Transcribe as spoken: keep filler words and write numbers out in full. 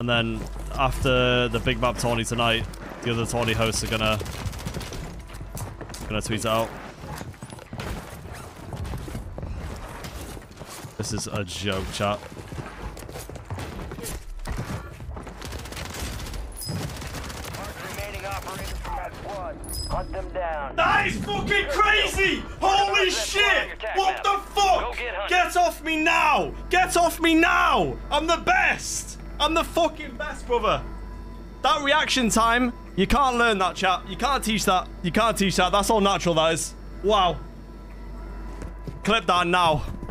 And then after the big map tourney tonight, the other tourney hosts are gonna gonna tweet it out. This is a joke, chat. Hunt them down. That is fucking crazy! Holy shit! What the fuck? Get off me now! Get off me now! I'm the best! I'm the fucking best, brother. That reaction time, you can't learn that, chat. You can't teach that. You can't teach that. That's all natural, that is. Wow. Clip that now.